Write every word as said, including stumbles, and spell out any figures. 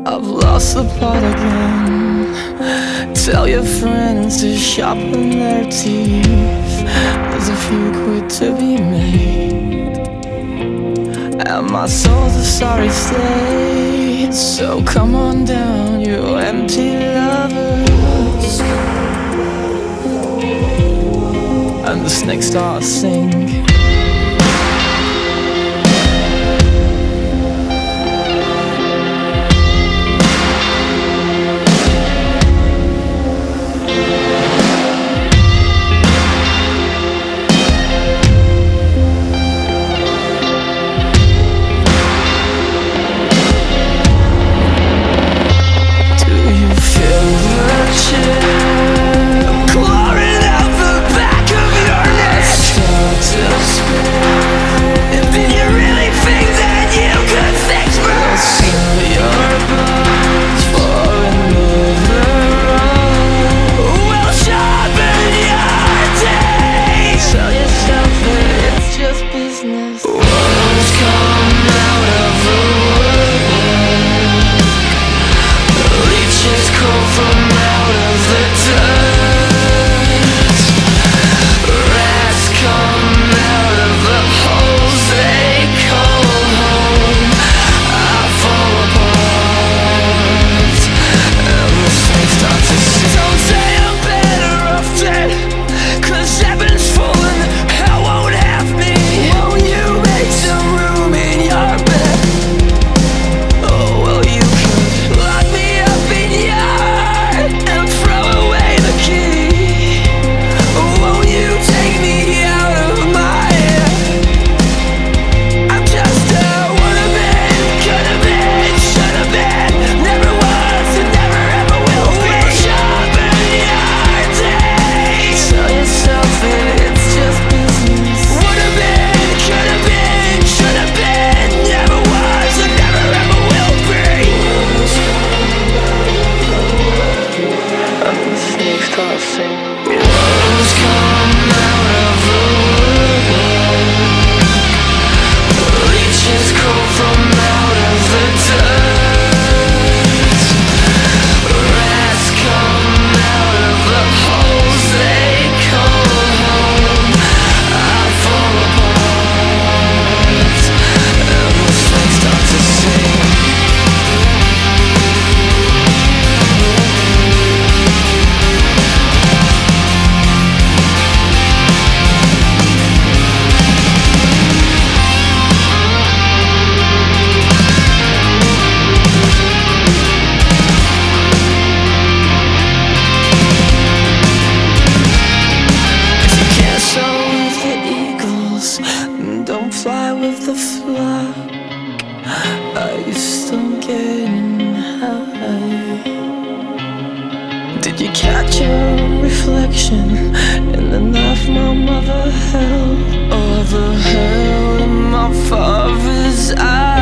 I've lost the plot again. Tell your friends to sharpen their teeth. There's a few quid to be made, and my soul's a sorry state. So come on down, you empty lovers. And the snake starts singing. Don't fly with the flock. Are you still getting high? Did you catch your reflection in the knife my mother held, or the hell in my father's eye?